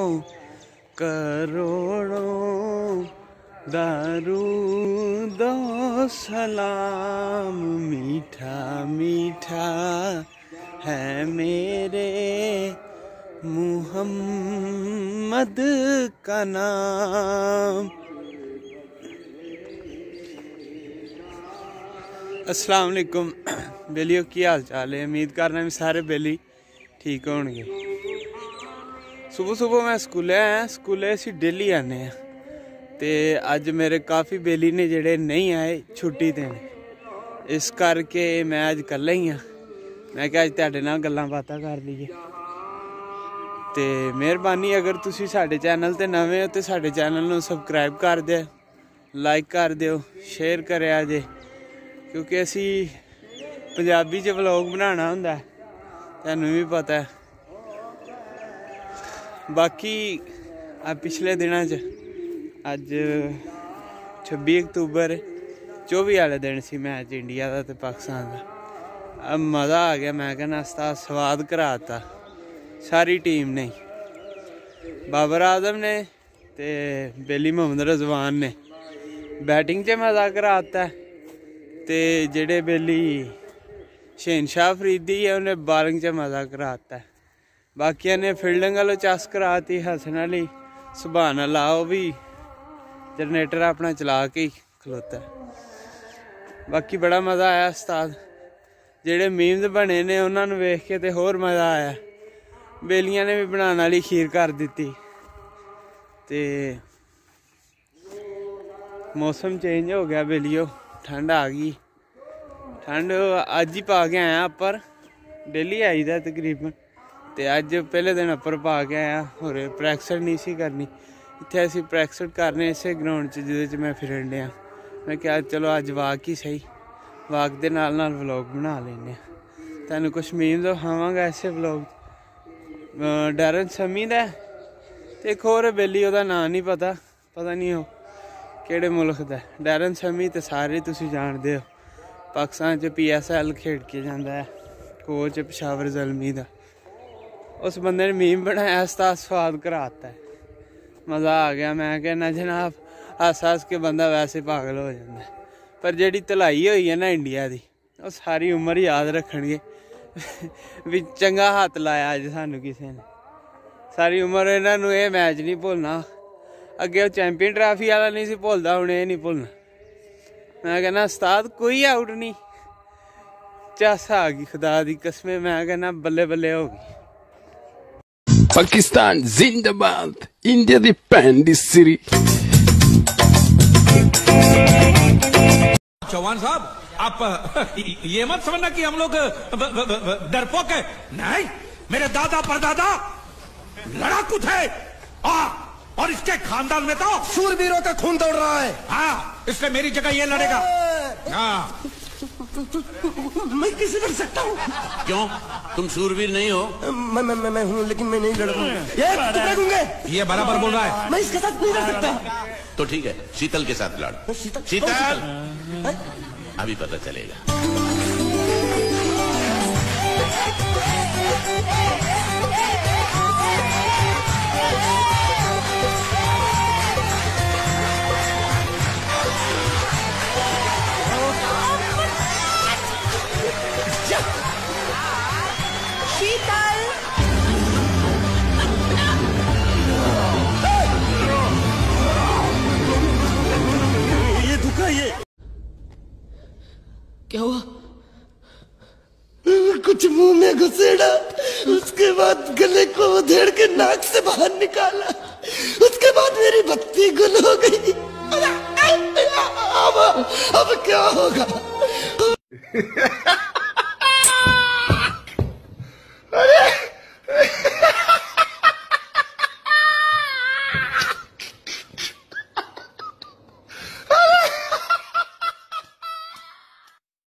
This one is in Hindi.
करोड़ों दरूदो सलाम, मीठा मीठा है मेरे मुहम्मद का नाम। अस्सलाम वालेकुम बेलियो, की हाल चाल है? उम्मीद करना भी सारे बेली ठीक होंगे। सुबह सुबह मैं स्कूले आया, स्कूले असी डेली आने हैं ते अज मेरे काफ़ी बेली ने जेड़े नहीं आए, छुट्टी ते ने, इस करके मैं अज कल्ला ही हाँ। मैं क्या अज तुहाडे नाल गल्लां बातां कर लीए ते मेहरबानी अगर तुसी साडे चैनल ते नवें हो तो साडे चैनल नूं सबसक्राइब कर दिओ, लाइक कर दिओ, शेयर करिया जे, क्योंकि असी पंजाबी च व्लॉग बनाना हुंदा है, तुहानूं भी पता है। बाकी पिछले दिनों च अज 26 अक्तूबर 24 वाले दिन सी मैच इंडिया का तो पाकिस्तान का। अब मज़ा आ गया, मैं कहना स्वाद कराता सारी टीम ने, बाबर आजम ने ते बेली मोहम्मद रिजवान ने बैटिंग च मज़ा कराता है, ते जेड़े बेली शहनशाह अफरीदी है उन्हें बॉलिंग च मज़ा कराता है। बाकिया ने फील्डिंग वालों चस कराती, हसन अली सुभान अल्लाह वो भी जनरेटर अपना चला के ही खलोता है। बाकी बड़ा मज़ा आया उस्ताद, जेड़े मीम्स बने ने उन्होंने वेख के तो होर मज़ा आया। बेलियां ने भी बनाने वाली खीर कर दी, ते मौसम चेंज हो गया बेलियो, ठंड आ गई। ठंड अज ही पा के आया पर डेली आई दा तकरीबन, ते अज पहले दिन अपर पा के आया। और प्रैक्टिस नहीं सी करनी, इत्थे असीं प्रैक्टिस करने इसे ग्राउंड च जिहदे च मैं फिरन डिया। मैं क्या चलो अज वाक ही सही, वाक दे नाल नाल व्लॉग बना लेने। तुहानूं कुछ मीम्स दिखावांगा ऐसे व्लॉग। डैरन समी दा ते एक होर बेली, ओहदा नाम नहीं पता, पता नहीं हो किहड़े मुल्क दा। डैरन समी ते सारे तुसीं जानदे हो, पाकिस्तान च PSL खेड के जांदा है, कोच पेशावर ज़ल्मी दा। उस बंदे ने मीम बनाया, स्वाद कराता है, मज़ा आ गया। मैं कहना जनाब हस हस के बंदा वैसे पागल हो जाता है। पर जिहड़ी धलाई हुई है ना इंडिया की, वो सारी उम्र याद रखणगे भी चंगा हत्थ लाया अज सानू किसी ने। सारी उम्र इन्हों ये मैच नहीं भुलना, अगे वो चैंपियन ट्राफी वाला नहीं सी भुलदा, हुण ये नहीं भुलना। मैं कहना उस्ताद कोई आउट नहीं, चस आ गई खुदा दी कसम। मैं कहना बल्ले बल्ले हो गई। पाकिस्तान जिंदाबाद, इंडिया दी भैन दी सिरी। चौहान साहब आप ये मत समझना कि हम लोग डरपोक है, नहीं। मेरे दादा परदादा लड़ाकू थे और इसके खानदान में तो शूरवीरों का खून दौड़ रहा है। हाँ, इसलिए मेरी जगह ये लड़ेगा। हाँ, मैं कैसे लड़ सकता हूँ? क्यों? तुम शूरवीर नहीं हो? मैं हूँ, लेकिन मैं नहीं लड़ूंगा। ये बराबर बोल रहा है। मैं इसके साथ नहीं लड़ सकता। तो ठीक है, शीतल के साथ लड़। शीतल अभी पता चलेगा। शीतल ये धोखा, ये क्या हुआ? कुछ मुंह में घुसेड़ा, उसके बाद गले को उधेड़ के नाक से बाहर निकाला, उसके बाद मेरी बत्ती गुल हो गई।